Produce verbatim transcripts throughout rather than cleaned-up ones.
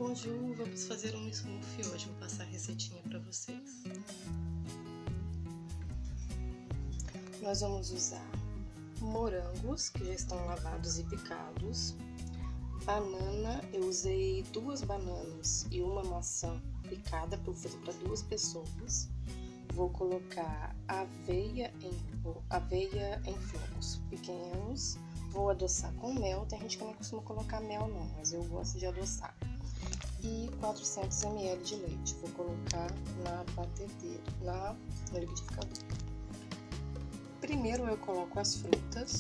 Bonjour, vamos fazer um smoothie hoje, vou passar a receitinha para vocês. Nós vamos usar morangos que já estão lavados e picados, banana, eu usei duas bananas e uma maçã picada para fazer para duas pessoas. Vou colocar aveia em, aveia em flocos pequenos, vou adoçar com mel, tem gente que não costuma colocar mel não, mas eu gosto de adoçar. E quatrocentos mililitros de leite, vou colocar na batedeira, na, no liquidificador. Primeiro eu coloco as frutas.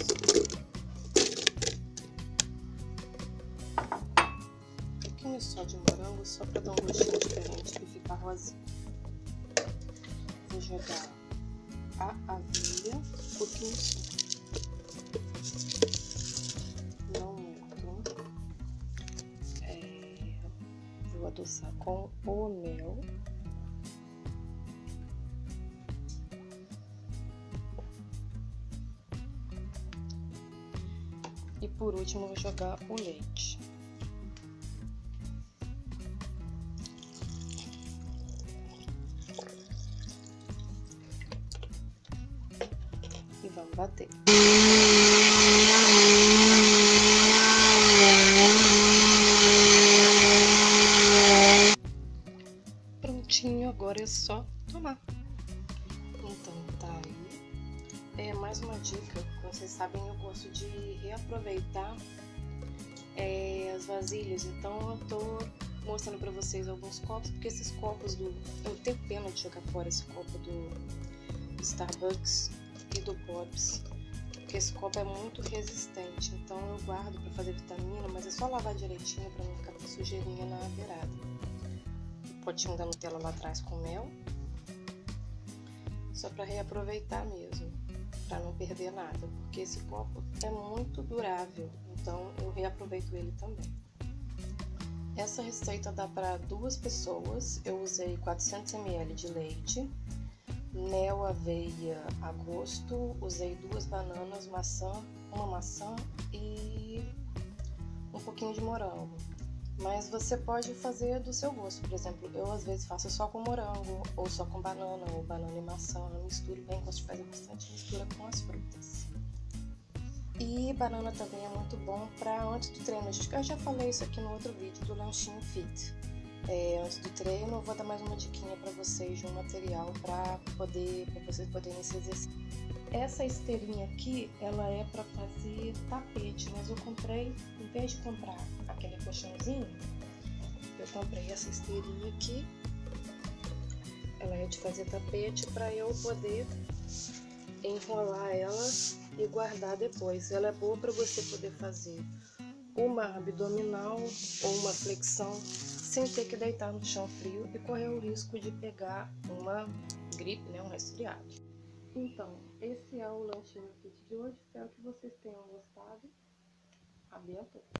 Um pouquinho só de morango, só para dar um gostinho diferente e ficar rosinha. Vou jogar a aveia, um pouquinho só. Não muito. É, vou adoçar com o mel. E por último, vou jogar o leite. E vamos bater. Prontinho, agora é só tomar. Então tá aí. É mais uma dica, vocês sabem, eu gosto de reaproveitar é, as vasilhas, então eu tô mostrando pra vocês alguns copos, porque esses copos do... eu tenho pena de jogar fora esse copo do, do Starbucks e do Pops, porque esse copo é muito resistente, então eu guardo pra fazer vitamina, mas é só lavar direitinho pra não ficar com sujeirinha na beirada. O potinho da Nutella lá atrás com mel, só pra reaproveitar mesmo, para não perder nada, porque esse copo é muito durável, então eu reaproveito ele também. Essa receita dá para duas pessoas, eu usei quatrocentos mililitros de leite, mel, aveia a gosto, usei duas bananas, maçã, uma maçã e um pouquinho de morango. Mas você pode fazer do seu gosto, por exemplo, eu às vezes faço só com morango, ou só com banana, ou banana e maçã, eu misturo bem, gosto de fazer bastante mistura com as frutas. E banana também é muito bom para antes do treino, eu já falei isso aqui no outro vídeo do lanchinho fit. É, antes do treino eu vou dar mais uma diquinha para vocês de um material para poder, para vocês poderem se exercitar. Essa esteirinha aqui, ela é para fazer tapete, mas eu comprei, em vez de comprar aquele colchãozinho, eu comprei essa esteirinha aqui. Ela é de fazer tapete para eu poder enrolar ela e guardar depois. Ela é boa para você poder fazer uma abdominal ou uma flexão sem ter que deitar no chão frio e correr o risco de pegar uma gripe, né, um resfriado. Então, esse é o lanchinho fit de hoje, espero que vocês tenham gostado. Abençoe.